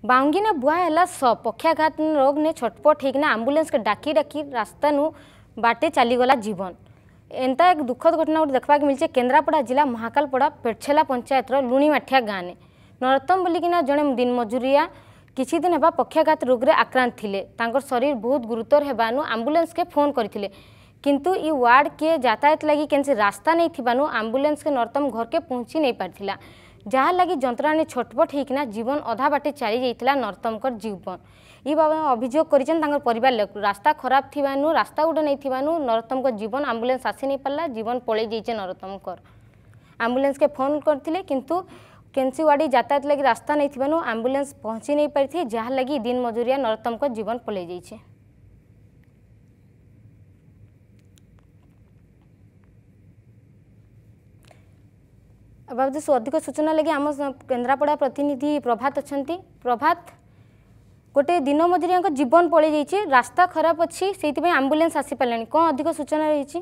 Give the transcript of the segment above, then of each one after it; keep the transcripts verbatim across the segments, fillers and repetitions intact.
बांगी ने बुआ है स पक्षाघात रोग ने छटपट होना आंबुलेंस के डाकी डाकी रास्ता नु बाटे चलीगला जीवन। एंता एक दुखद घटना गोटे देखा मिलছে केन्द्रापड़ा जिला महाकालपड़ा पेटछेला पंचायत लुणीमाठिया गाँव ने नरोत्तम बोलिकिना जड़े दिन मजुरिया किछि दिन हेबा पक्षाघात रोग रे आक्रांत थिले। तांकर शरीर बहुत गुरुतर हेबानु आंबुलेंस के फोन करथिले किंतु ई वार्ड के यातायात लगी केनसी रास्ता नहीं थिबानु आंबुलेंस के नरोत्तम घर के पहुंची नहीं पारथिला जहाँ लगी जंत्रणा छटपट होना जीवन अधा बाटे चली जाइतिला नरोत्तमकर जीवन। ये बाबा अभियोग कर परिवार लोग रास्ता खराब थिबानु रास्ता गोटे नहीं थिबानु नरोत्तमकर जीवन आंबुलेंस आसी नहीं पारला जीवन पलि जाइए नरोत्तमकर। आंबुलेंस के फोन करथिले किंतु केनसी वाड़ी यातायात लगी रास्ता नहीं थिबानु आंबुलेंस पहुंची नहीं पारी जहाँ लगी दिन मजुरिया नरोत्तमकर जीवन पलि जाइए। बाबू अधिक सूचना लगे आम केन्द्रापड़ा प्रतिनिधि प्रभात अच्छा प्रभात गोटे दिन मजुरिया जीवन पलि जाइए रास्ता खराब अच्छी से आंबुलेंस आसी पारानी कौन अधिक सूचना रही?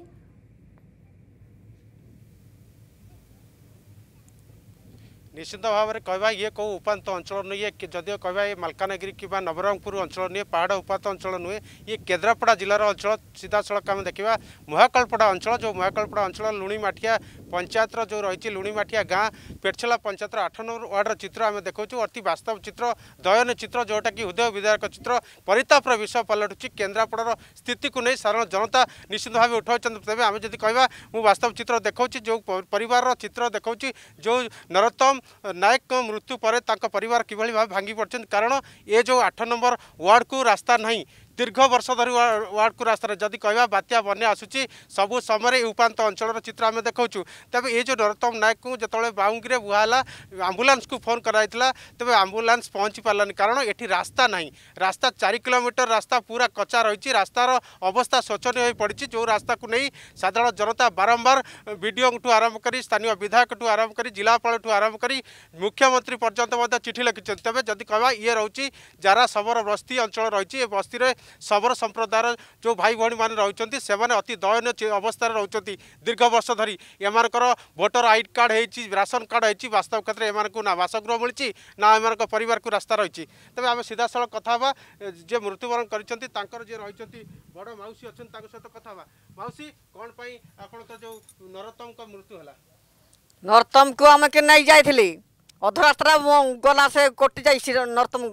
निश्चित भाव में कहवा ये कौ उपात अंचल नुहे जदिव कहवा ये मलकानगिरी कि नवरंगपुर अंचल नुहे पहाड़ उपात अंचल नुहे ये केन्द्रापड़ा जिलार अंचल सीधा सड़क आम देखा महाकालपड़ा अंचल जो महाकालपड़ा अंचल लुणीमाठिया पंचायत जो रही लुणीमाठिया गाँ पेटछेला पंचायत आठ नंबर वार्डर चित्र आम देखा अति वास्तव चित्र दयनीय चित्र जोटा कि हृदय विदारक चित्र परितापर विषय पलटुची केन्द्रापड़ार स्थिति को नहीं साधारण जनता निश्चित भाव उठाई तेज आम जब कह वास्तव चित्र देखा जो परिवार चित्र देखा जो नरोत्तम नायक मृत्यु पर परिवार किभली भाव भांगी पड़ते कारण ये जो आठ नंबर वार्ड को रास्ता नहीं दीर्घ वर्ष धरी वार्ड को रास्ता जदि कहवा बात्या बन्या आसूची सबु समय उपात अंचल चित्र आम देखा तेज ये जो नरोत्तम नायक को जो बाउंगी बुहाला आंबुलांस को फोन कराइला तेज आंबुलांस पहुँची पारानी कारण ये रास्ता नहीं रास्ता चार किलोमीटर रास्ता पूरा कच्चा रही रास्तार अवस्था शोचनीय हो पड़ी जो रास्ता को नहीं साधारण जनता बारंबार विडीओ आरंभ कर स्थानीय विधायक आरंभ कर जिलापाल आरंभ कर मुख्यमंत्री पर्यंत चिठी लिखिं तेज जदि कहवा ये रोचे जारा सबर बस्ती अंचल रही बस्ती में सबर संप्रदायर जो भाई भौणी मैंने रही से अति दयनीय अवस्था रही दीर्घ वर्ष धरी एमानकर भोटर आई कार्ड होती राशन कार्ड होती वास्तव क्षेत्र में एम ना बासगृह मिली ना एम परिवार को रास्ता रही तेज आम सीधा साल कथा जे मृत्युवरण कर जी रही बड़ मौसी अच्छा सहित कथा मौसी कौन पाई आपन जो नरोत्तम का मृत्यु है? नरोत्तम को आम के नहीं जाइली अध रास्ता गला से कटि जा नरोत्तम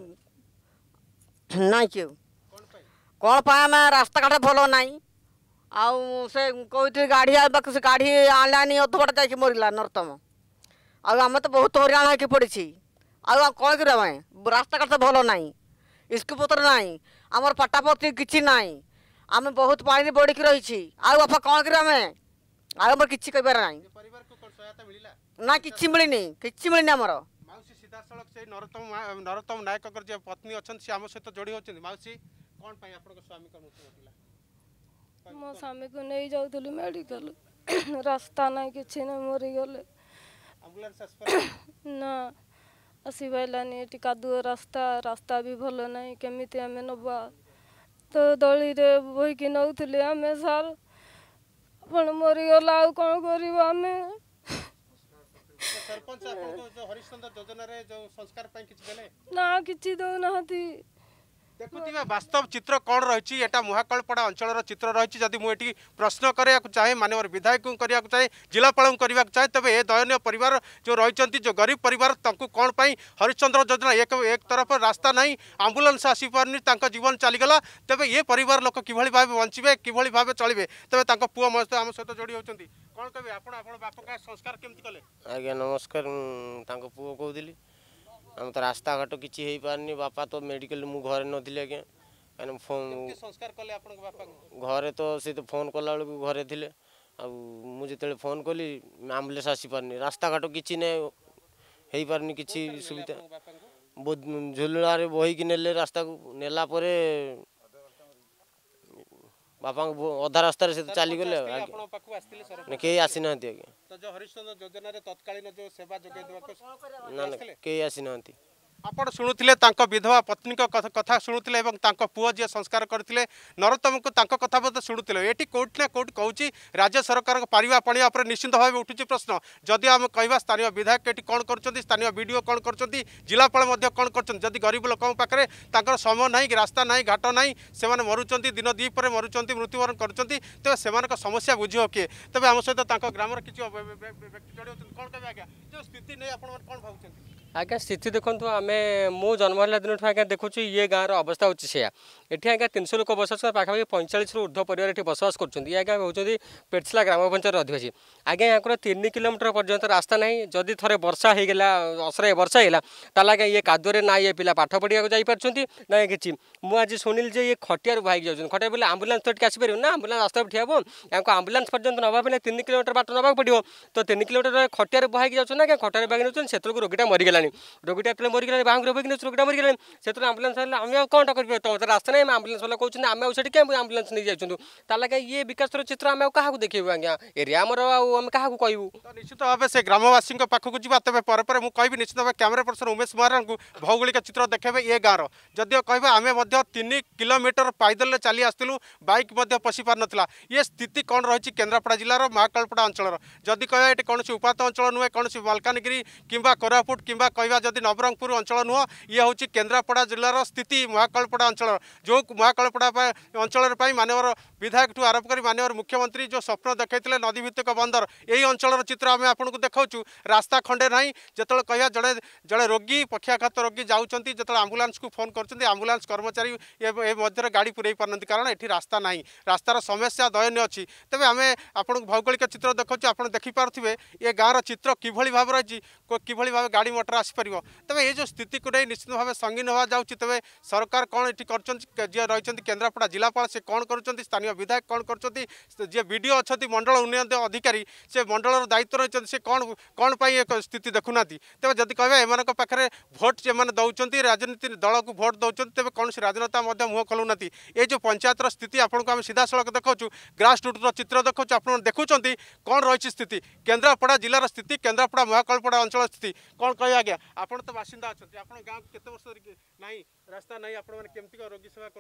नहीं क्यों कौन पाए आम रास्ता घाट भल ना आउ से कहते गाड़ी से गाड़ी आनी अध बाट जा मरला नरोत्तम आम तो बहुत हरियाण होगी पड़ी आ कौन कर रास्ता घाट भल ना स्कूल पत्र ना आमर पाटापति किसी ना आम बहुत पानी बढ़ की रही आपा कौन कर आम कि कहार ना ना कि मिलनी कि मिलनी आमर सीधा सड़क से नरोत्तम नरोत्तम नायक जो पत्नी अच्छा सी आम सहित जोड़ी होती मौसी कौन पाई आपन स्वामी का मृत्यु घटला? मो स्वामी को नहीं जाउथली मेडिकल रास्ता ना किछि ना मरी गले एम्बुलेंस आस ना आसी पाइलानी एटी कादुआ रास्ता रास्ता भी भल ना केमिति आमे नबा तो दली रे बहिकी नउथली आमे सार अपन मरी गला आ कोन करिबो आमे सरपंच आपन जो हरिश्चंद्र योजना रे जो संस्कार पाई किछ देले ना किछि दउ नाहती देखुथिबा वास्तव चित्र कौन रही एटा महाकालपड़ा अंचल चित्र रही जदि मुझे प्रश्न कराया चाहे मानवर विधायक को चाहे जिलापाल को चाहे तेज ये दयनीय परिवार जो रही जो गरीब परिवार कौन पाई हरिश्चंद्र योजना एक एक तरफ रास्ता नहीं आंबुलांस आसी पारनी जीवन चलीगला तेज ये परिवार लोक किभली भाव बंचे किभली भाव चलिए तेज पुओ मस्त आम सहित जोड़ी होती कौन कहे आप बापा संस्कार केमती कले? आज्ञा नमस्कार पुओ कहली आम तो रास्ता घाट किसी हो पारनी बापा तो मेडिकल मु घरे नी आज्ञा कहीं फोन संस्कार कले आपन बापा घरे तो सी तो फोन कला बेलू घरे थे मुझे फोन कली आम्बुलेंस आसी पारनी रास्ता घाट किसी नहीं हो पारनी किसी सुविधा झुलुआरे बहीकि नेले रास्ता को नेला परे बापा अधा रास्ता से चली गले कई आसी ना जो हरिश्चंद्र योजना रे तत्कालीन जो सेवा जोगे देबा ना कई आसी ना आपण शुणुले विधवा पत्नी कथा शुणुले पुओ जी संस्कार करते नरोत्तम को कथा बोध शुणुले ये कौटि ना कौट कहूँ राज्य सरकार पारिबा पड़िया पर निश्चित भाव उठुची प्रश्न जदि आम कह स्थानीय विधायक ये कौन कर स्थानीय बीडीओ कौन कर जिलापाल कौन कर गरीब लोकों पाखे समय ना रास्ता ना घाट ना से मरुंच दिन दीपर मरुंच मृत्युवरण कर तेज से समस्या बुझ किए तेज आम सहित ग्राम किसी व्यक्ति जड़े कौन कहे आज्ञा जो स्थिति नहीं आप कौन भावुं आज्ञा स्थिति देखो आम मु जन्म है दिन आज्ञा देखुँ ये गाँव अवस्था होची से ये आज्ञा तीन सौ लोक बसवास पाखापाखि पैंचाश रु ऊर्ध्व परिवार ये बसवास कर आज्ञा हूँ पेटसला ग्राम पंचायत अधिवासी आज्ञा यहाँ तीन किलोमीटर पर्यंत रास्ता ना जदि थे वर्षा होगा असराय वर्षा है ताल आज्ञा ये कादुरे ना ये पिला पाठ पढ़िया जापार ना कि मुझे शुणिली जे ये खटिया बाइक जाऊँ खटिया बोले आम्बुलांस तो आसपार ना आम्बुलांस रास्ता ठिया हम यहाँ आम्बुलांस पर्यंत नवा पे तीन किलोमीटर बाट नवा पड़ो तो तीन किलोमीटर खटिया बाइक जाऊँ ना खटिया बाइक नौ से रोगीटा मरीगला रोगीटा जो मरीगला बाहर रोगी रोगीटा मरीगला से आम्बुलांस आम कौन कर तुम तो रास्ता ना आम्बुलांस वाला कहते आम आगे क्या आम्बुलांस नहीं जाऊँ ताल ये विकास चित्र आम क्या देखू आज्ञा एरिया आमर आम क्या कहूँ निश्चित भाव से ग्रामवासी पाखक जा तेज पर पर मुझे कहि निश्चित भाव कैमेरा पर्सन उमेश महाराण को भौगोलिक चित्र देखेबे ये गाँव जदिव कह आम तीन किलोमीटर पैदल चली आसलु बाइक पशि पार नाला ये स्थिति कौन रही केन्द्रापड़ा जिलार महाकालपड़ा अंचल जदि कह ये कौन उपात अंचल नुहे कौन मालकानगिरी किंबा कोरापुट किंबा कह जदि नवरंगपुर अंचल नुह ये हूँ केन्द्रापड़ा जिलार स्थिति महाकालपड़ा अंचल जो महाकालपड़ा अंचल मानवर विधायक ठू आरंभ कर मानवर मुख्यमंत्री जो स्वप्न देखते नदी भित्तिक बंदर यही अंचल चित्र आम आपको देखा रास्ता खंडे ना जो कह जड़े जड़े रोगी पक्षाघात रोगी जाऊँच जो आम्बुलांस को फोन कर आम्बुलांस कर्मचारी मध्य गाड़ी पुरई पारना कारण ये रास्ता ना रास्तार समस्या दयनीय अच्छी तेज आम आपको भौगोलिक चित्र देखा आप देखिपे ये गाँव चित्र किभली भाव रही किभली भाव गाड़ी मोटर आसपार तेज ये जो स्थिति को नहीं निश्चित भाव संगीन हवा जाऊँगी तेज सरकार कौन ये कर रही केन्द्रापड़ा जिलापाल से कौन कर स्थानीय विधायक कौन कर जी बीडीओ अच्छा मंडल उन्नयन अधिकारी से मंडल दायित्व रही से कौन कौन एक स्थिति देखुना तेज जदि कह एम पाखे भोट से दौरान राजनीति दल को भोट दौरान तेज कौन राजनेता मुँह खोलुना ये जो पंचायत स्थिति आपको आम सीधा सड़क देखा ग्रास रूट चित्र देखा आप देखुं कौन रही स्थिति केन्द्रापड़ा जिलार स्थिति केन्द्रापड़ा महाकालपड़ा अंचल स्थिति कौन कह आज्ञा आप तो बासिंदा अच्छा आप गाँव केते वर्ष ना रास्ता ना आपमती रोगी सेवा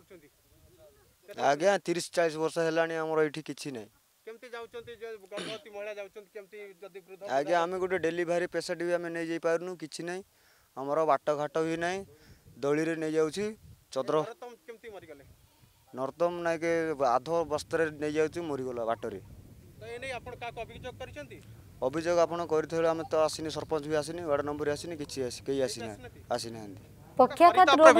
कर आज्ञा तीस चालीस वर्ष है ये किसी ना गर्भवती महिला जाऊँ आज्ञा आम गोटे डेलीवरी पेसेंट भी आम नहीं जाई पारनु किसी ना आमर बाट घाट भी ना दली रे नहीं जाऊँ चद्र नर्तम ना के आध बस्तर नहीं जाऊँ मरीगला बाटरे अभियोग आपड़ कर आम तो आसनी सरपंच भी आसनी वार्ड नंबर आसनी किसी कहीं आसी आसी ना पक्षाघात रोग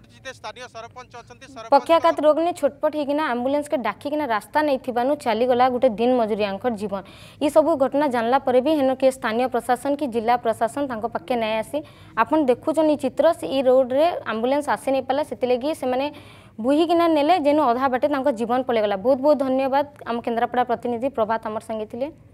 पक्षाघात रोग ने छोटपट होना आम्बुलेंस के डाकिना रास्ता नहीं थिबानु चलीगला गोटे दिन मजूरिया जीवन ये सब घटना जानला पर भी हेन के स्थानीय प्रशासन की जिला प्रशासन तांको पाखे नहीं आसी आपन देखुछन चित्र ई रोड रे आम्बुलेंस आसी नहीं पाला से लगी से माने बुहीकिना नेले जेनु अधा बाटे तांको जीवन पलेगला। बहुत बहुत धन्यवाद आम केन्द्रापड़ा प्रतिनिधि प्रभात आमर संगे थिले।